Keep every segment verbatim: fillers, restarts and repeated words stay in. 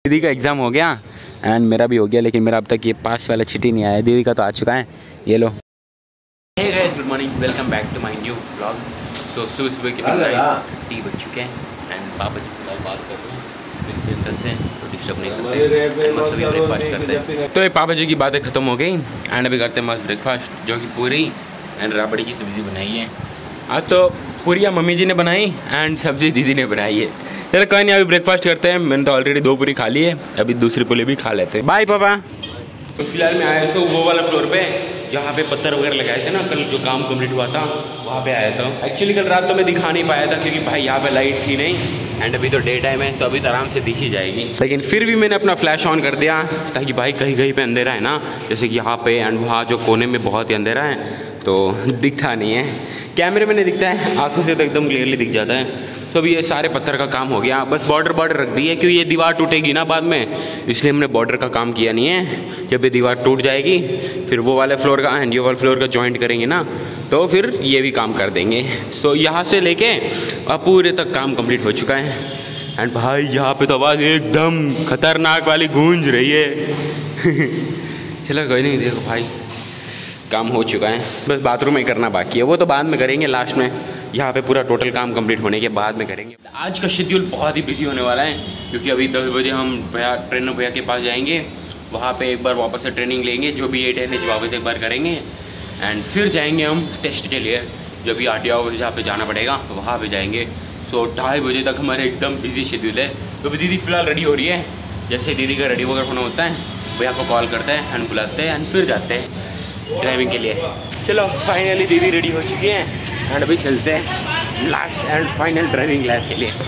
दीदी का एग्ज़ाम हो गया एंड मेरा भी हो गया, लेकिन मेरा अब तक ये पास वाला चिट्ठी नहीं आया। दीदी का तो आ चुका है, ये लो। Hey guys, good morning, welcome back to my new vlog. So सुबह सुबह के टी बज चुके हैं एंड पापा जी फिलहाल बात कर रहे हैं, करते हैं तो डिस्टर्ब नहीं करते, ब्रेकफास्ट करते हैं। तो ये पापा जी की बातें ख़त्म हो गई एंड अभी करते हैं मस्त ब्रेकफास्ट, जो कि पूरी एंड राबड़ी की सब्ज़ी बनाई है। आज तो पूरियाँ मम्मी जी ने बनाई एंड सब्ज़ी दीदी ने बनाई है। चलो कोई नहीं, अभी ब्रेकफास्ट करते हैं। मैंने तो ऑलरेडी दो पूरी खा ली है, अभी दूसरी पूरी भी खा लेते हैं। बाय पापा। तो फिलहाल मैं आया था वो वाला फ्लोर पे जहाँ पे पत्थर वगैरह लगाए थे ना, कल जो काम कंप्लीट हुआ था वहाँ पे आया था। एक्चुअली कल रात तो मैं दिखा नहीं पाया था क्योंकि भाई यहाँ पे लाइट थी नहीं एंड अभी तो डे टाइम है, तो अभी तो आराम से दिख ही जाएगी। लेकिन फिर भी मैंने अपना फ्लैश ऑन कर दिया ताकि भाई कहीं कहीं पे अंधेरा है ना, जैसे कि यहाँ पे एंड वहाँ जो कोने में बहुत ही अंधेरा है तो दिखता नहीं है। कैमरे में नहीं दिखता है, आंखों से तो एकदम क्लियरली दिख जाता है। तो अभी ये सारे पत्थर का काम हो गया, बस बॉर्डर बॉर्डर रख दी है क्योंकि ये दीवार टूटेगी ना बाद में, इसलिए हमने बॉर्डर का काम किया नहीं है। जब ये दीवार टूट जाएगी फिर वो वाले फ्लोर का एंड ये वाले फ्लोर का जॉइंट करेंगे ना, तो फिर ये भी काम कर देंगे। सो यहाँ से लेके अब पूरे तक काम कंप्लीट हो चुका है एंड भाई यहाँ पे तो आवाज़ एकदम खतरनाक वाली गूंज रही है। चलो कोई नहीं, देखो भाई काम हो चुका है, बस बाथरूम में करना बाकी है, वो तो बाद में करेंगे लास्ट में। यहाँ पे पूरा टोटल काम कंप्लीट होने के बाद में करेंगे। आज का शेड्यूल बहुत ही बिजी होने वाला है क्योंकि अभी दस बजे हम भैया ट्रेनर भैया के पास जाएंगे, वहाँ पे एक बार वापस से ट्रेनिंग लेंगे, जो भी एट एन एच वापस एक बार करेंगे एंड फिर जाएंगे हम टेस्ट के लिए, जो भी आर टी ओ जहाँ पे जाना पड़ेगा वहाँ पे जाएंगे। सो ढाई बजे तक हमारे एकदम बिजी शेड्यूल है। तो दीदी फिलहाल रेडी हो रही है, जैसे दीदी का रेडी वगैरह होना होता है भैया को कॉल करते हैं एंड बुलाते हैं एंड फिर जाते हैं ड्राइविंग के लिए। चलो फाइनली दीदी रेडी हो चुकी हैं एंड अभी चलते हैं last and final driving class के लिए।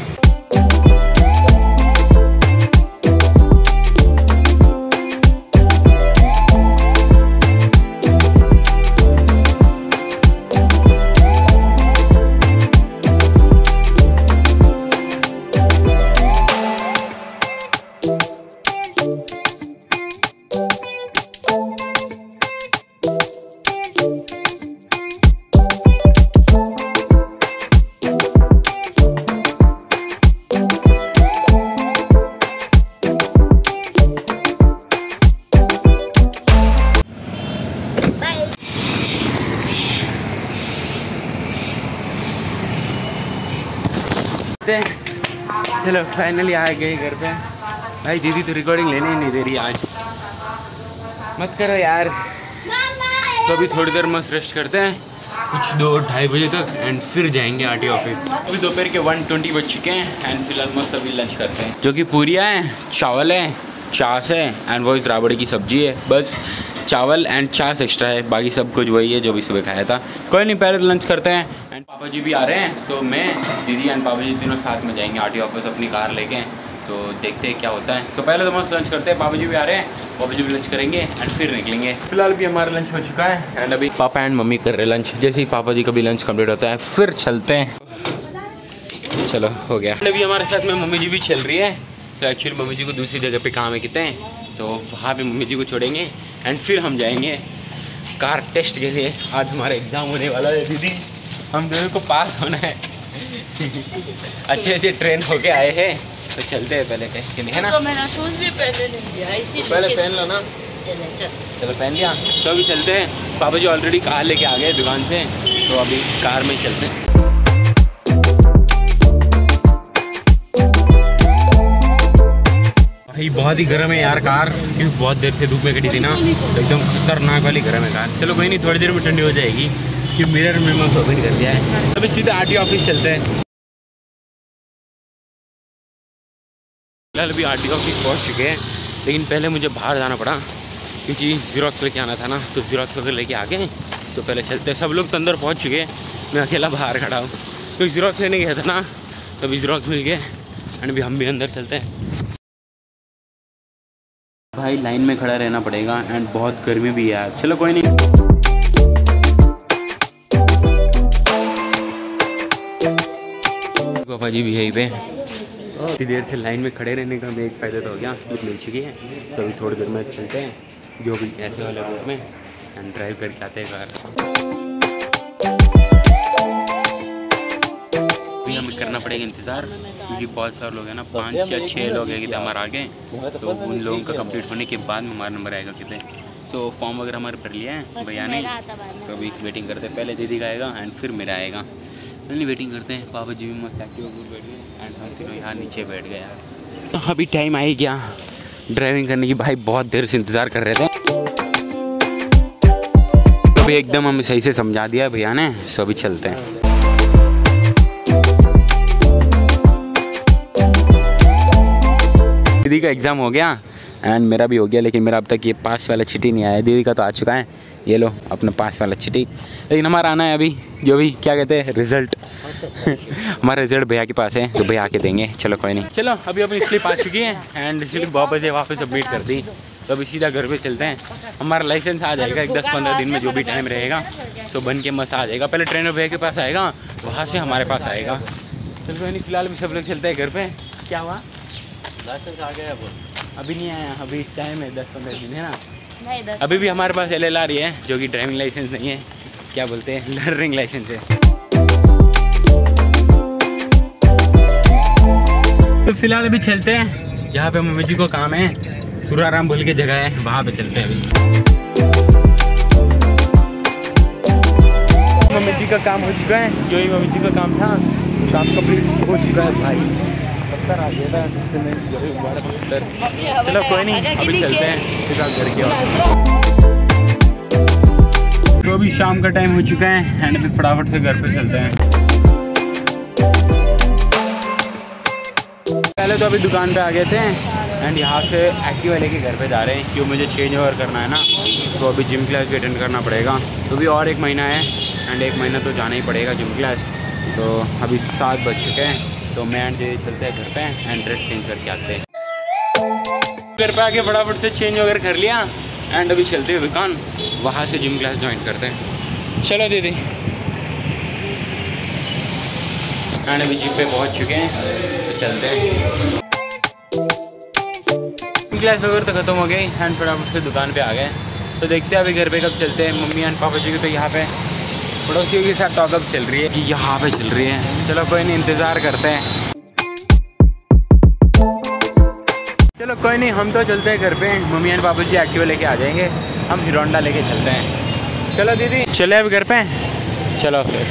चलो फाइनली आ गए घर पे। भाई दीदी तो रिकॉर्डिंग लेने ही नहीं दे रही आज, मत करो यार। तो अभी थोड़ी देर मस्त रेस्ट करते हैं कुछ दो ढाई बजे तक एंड फिर जाएंगे आर टी ऑफिस। अभी दोपहर के वन ट्वेंटी बज चुके हैं एंड फिलहाल मस्त अभी लंच करते हैं, जो कि पूरियाँ हैं, चावल है, छाछ है एंड वही राबड़ी की सब्जी है। बस चावल एंड छाछ एक्स्ट्रा है, बाकी सब कुछ वही है जो भी सुबह खाया था। कोई नहीं, पहले लंच करते हैं एंड पापा जी भी आ रहे हैं। तो मैं दीदी एंड पापा जी तीनों साथ में जाएंगे आर टी ऑफिस अपनी कार लेके, तो देखते हैं क्या होता है। तो पहले तो मस्त लंच करते हैं, पापा जी भी आ रहे हैं, पापा जी भी लंच करेंगे एंड फिर निकलेंगे। फिलहाल भी हमारा लंच हो चुका है एंड अभी पापा एंड मम्मी कर रहे हैं लंच। जैसे ही पापा जी का भी लंच कंप्लीट होता है फिर चलते हैं। चलो हो गया। अभी हमारे साथ में मम्मी जी भी चल रही है। तो एक्चुअली मम्मी जी को दूसरी जगह पे काम है कितने, तो वहाँ पे मम्मी जी को छोड़ेंगे एंड फिर हम जाएंगे कार टेस्ट के लिए। आज हमारा एग्ज़ाम होने वाला है दीदी, हम दोनों को पास होना है। अच्छे अच्छे ट्रेन होके आए हैं, तो चलते हैं पहले टेस्ट के लिए, है ना। तो मैंने शूज़ भी पहले नहीं लिया, इसी पहले पहन लो ना। चलो पहन लिया, तो अभी चलते हैं। पापा जी ऑलरेडी कार लेके आ गए दुकान से, तो अभी कार में चलते हैं। भाई बहुत ही गर्म है यार कार, क्योंकि बहुत देर से धूप में खड़ी थी ना, तो एकदम खतरनाक वाली गर्म है कार। चलो कोई नहीं, थोड़ी देर में ठंडी हो जाएगी कि मिरर में मैं ओपन कर दिया है। अभी सीधा आर टी ऑफिस चलते हैं। फिलहाल अभी आर टी ऑफिस पहुँच चुके हैं, लेकिन पहले मुझे बाहर जाना पड़ा क्योंकि ज़ीरॉक्स लेके आना था ना, तो ज़ीरॉक्स वगैरह लेके आ गए। तो पहले चलते हैं, सब लोग तो अंदर पहुँच चुके हैं, मैं अकेला बाहर खड़ा हूँ क्योंकि ज़ीरॉक्स लेने गया था ना, तो अभी ज़ीरॉक्स मिल गए एंड अभी हम भी अंदर चलते हैं। भाई लाइन में खड़ा रहना पड़ेगा एंड बहुत गर्मी भी है यार। चलो कोई नहीं, पापा जी भी यहीं पे। इतनी देर से लाइन में खड़े रहने का हमें एक फ़ायदा तो हो गया, सीट मिल चुकी है। तो अभी थोड़ी देर में चलते हैं जो भी ऐसे वाले रोड में एंड ड्राइव करके आते हैं कार। अभी हमें करना पड़ेगा इंतज़ार, क्योंकि बहुत सारे लोग हैं ना, पाँच या छः लोग हैं कितने हमारे आगे, तो उन लोगों का कंप्लीट होने के बाद में हमारा नंबर आएगा कितने। सो फॉर्म वगैरह हमारे भर लिया है भैया ने, तो अभी वेटिंग करते हैं, पहले दीदी का आएगा एंड फिर मेरा आएगा। पहले वेटिंग करते हैं, पापा जी भी मस्त एक्टिव होकर बैठ गए एंड हम तीनों यहाँ नीचे बैठ गए यार। तो अभी टाइम आ ही गया ड्राइविंग करने की, भाई बहुत देर से इंतज़ार कर रहे थे, तो अभी एकदम हमें सही से समझा दिया भैया ने, सो अभी चलते हैं। दीदी का एग्ज़ाम हो गया एंड मेरा भी हो गया, लेकिन मेरा अब तक ये पास वाला चिट्ठी नहीं आया। दीदी का तो आ चुका है, ये लो अपना पास वाला चिट्ठी, लेकिन हमारा आना है अभी, जो भी क्या कहते हैं रिजल्ट हमारा रिजल्ट भैया के पास है, तो भैया आके देंगे। चलो कोई नहीं, चलो अभी अपनी स्लिप आ चुकी है एंड स्लिप वापस है वापस सबमिट कर दी, तो अभी सीधा घर पे चलते हैं। हमारा लाइसेंस आ जाएगा एक दस पंद्रह दिन में, जो भी टाइम रहेगा, सो बन के मस्त आ जाएगा। पहले ट्रेनर भैया के पास आएगा, वहाँ से हमारे पास आएगा। चलो कोई नहीं, फिलहाल भी सब लोग चलते हैं घर पे। क्या हुआ, लाइसेंस आ गया? वो अभी नहीं आया, अभी टाइम है दस पंद्रह दिन है ना। नहीं, दस अभी भी हमारे पास एल एल आर है, जो कि ड्राइविंग लाइसेंस नहीं है, क्या बोलते हैं लर्निंग लाइसेंस है। तो फिलहाल अभी चलते हैं जहाँ पे मम्मी जी को काम है, सुराराम बोल के जगह है, वहाँ पे चलते हैं अभी। मम्मी जी का काम हो चुका है, जो ही मम्मी जी का काम था काम कंप्लीट हो चुका है भाई। पत्थर आ गया था पत्थर। चलो कोई नहीं, अभी चलते हैं घर की ओर। तो अभी शाम का टाइम हो चुका है एंड अभी फटाफट से घर पे चलते हैं। पहले तो अभी दुकान पे आ गए थे एंड यहाँ से एक्टिवा लेके घर पे जा रहे हैं, क्यों मुझे चेंज ओवर करना है ना, तो अभी जिम क्लास भी अटेंड करना पड़ेगा। तो अभी और एक महीना है एंड एक महीना तो जाना ही पड़ेगा जिम क्लास। तो अभी सात बज चुके हैं, तो मैं एंड दीदी चलते हैं घर पे एंड ड्रेस चेंज करके आते हैं। घर पे आके फटाफट से चेंज वगैरह कर लिया एंड अभी चलते हैं दुकान, वहाँ से जिम क्लास ज्वाइन करते हैं। चलो दीदी, एंड अभी जिम पे पहुँच चुके हैं, तो चलते हैं। जिम क्लास वगैरह तो ख़त्म हो गई एंड फटाफट से दुकान पे आ गए, तो देखते हैं अभी घर पे कब चलते हैं। मम्मी एंड पापा जी की तो यहाँ पे पड़ोसियों के साथ टॉकअप चल रही है कि यहाँ पे चल रही है। चलो कोई नहीं, इंतज़ार करते हैं। चलो कोई नहीं, हम तो चलते हैं घर पे, मम्मी एंड पापा जी एक्टिवा लेके आ जाएंगे, हम हीरो होंडा लेके चलते हैं। चलो दीदी चले अभी घर पे, चलो फिर।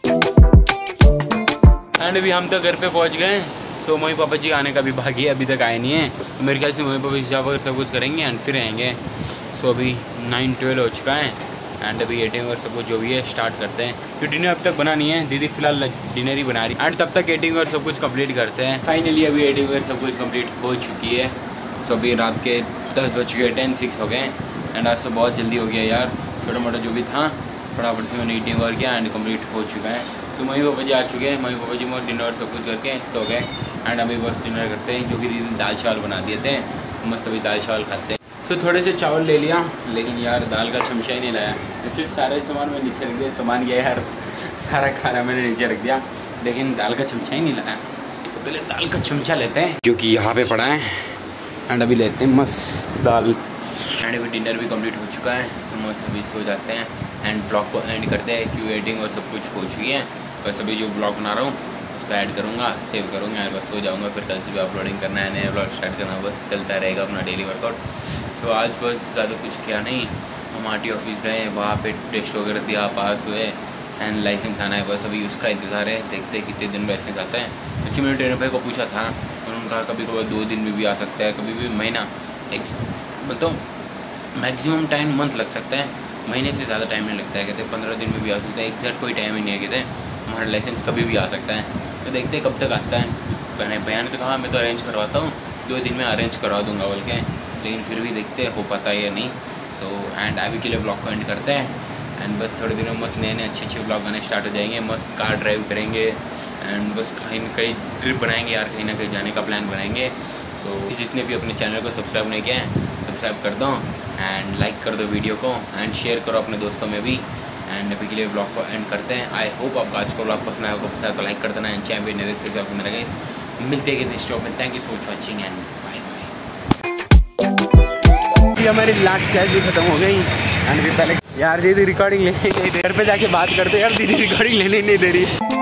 एंड अभी हम तो घर पे पहुँच गए, तो मम्मी पापा जी आने का भी बाकी है, अभी तक आए नहीं है। तो मेरे ख्याल से मम्मी पापा हिसाब वगैरह सब कुछ करेंगे एंड फिर आएंगे। तो अभी नाइन ट्वेल्व हो चुका है एंड अभी एटिंग और सब कुछ जो भी है स्टार्ट करते हैं, क्योंकि डिनर अब तक बना नहीं है, दीदी फिलहाल डिनर ही बना रही है एंड तब तक एटिंग और सब कुछ कंप्लीट करते हैं। फाइनली अभी एटिंग और सब कुछ कंप्लीट हो चुकी है। तो अभी रात के दस बज चुके, टेन सिक्स हो गए एंड आज तो बहुत जल्दी हो गया यार, छोटा मोटा जो भी था फटाफट से मैंने एटिंग और किया एंड कम्प्लीट हो चुका है। तो मम्मी पापा जी आ चुके हैं, मम्मी पापा जी में डिनर सब कुछ करके सो गए एंड अभी बस डिनर करते हैं, जो कि दीदी दाल चावल बना दिए थे, मस्त अभी दाल चावल खाते हैं। तो थोड़े से चावल ले लिया, लेकिन यार दाल का चमचा ही नहीं लाया, क्योंकि सारे सामान मैं नीचे रख दिया, सामान गया यार, सारा खाना मैंने नीचे रख दिया, लेकिन दाल का चमचा ही नहीं लाया। तो पहले दाल का चमचा लेते हैं, जो कि यहाँ पे पड़ा है एंड अभी लेते हैं मस्त दाल। एंड अभी डिनर भी कंप्लीट हो चुका है, तो मस्त अभी सो जाते हैं एंड ब्लॉग को एंड करते हैं, क्यों एडिटिंग और सब कुछ हो चुकी है। बस अभी जो ब्लॉग बना रहा हूँ उसका ऐड करूँगा, सेव करूँगा एंड बस सो जाऊँगा, फिर कल से भी अपलोडिंग करना है, नया ब्लॉग स्टार्ट करना, बस चलता रहेगा अपना डेली वर्कआउट। तो आज बस ज़्यादा कुछ किया नहीं, हम आर टी ऑफिस गए, वहाँ पे टेस्ट वगैरह दिया, पास हुए एंड लाइसेंस आना है, बस अभी उसका इंतज़ार है, देखते हैं कितने दिन में लाइसेंस आता है। क्योंकि मैंने ट्रेनर भाई को पूछा था, उन्होंने कहा कभी कभी दो दिन में भी आ सकता है, कभी भी महीना, एक मतलब मैक्सिमम टाइम मंथ लग सकता है, महीने से ज़्यादा टाइम नहीं लगता है, कहते पंद्रह दिन में भी आ सकता है, एग्जैक्ट कोई टाइम ही नहीं है, कहते हमारा लाइसेंस कभी भी आ सकता है। तो देखते हैं कब तक आता है। मैंने भैया ने तो कहा मैं तो अरेंज करवाता हूँ, दो दिन में अरेंज करवा दूँगा बोल के, लेकिन फिर भी देखते हैं हो पाता है या नहीं। तो एंड अभी के लिए ब्लॉग को एंड करते हैं एंड बस थोड़े दिनों में मस्त नए नए अच्छे अच्छे ब्लॉग आने स्टार्ट हो जाएंगे, मस्त कार ड्राइव करेंगे एंड बस कहीं ना कहीं ट्रिप बनाएंगे यार, कहीं ना कहीं जाने का प्लान बनाएंगे। तो जिसने भी अपने चैनल को सब्सक्राइब नहीं किया है सब्सक्राइब कर दो एंड लाइक कर दो वीडियो को एंड शेयर करो अपने दोस्तों में भी। एंड अभी के लिए ब्लॉग को एंड करते हैं। आई होप आपको आज को ब्लॉग पसंद आया, आपको पसंद है तो लाइक कर देना एंड चैनल भी नए देखते आपको मेरा गए मिलते हैं किसी स्टॉप में। Thank you so much watching and bye bye. हमारी लास्ट क्लास भी खत्म हो गई एंड भी पहले यार दीदी रिकॉर्डिंग लेने नहीं दे, घर पे जाके बात करते यार, दीदी रिकॉर्डिंग लेने नहीं दे रही।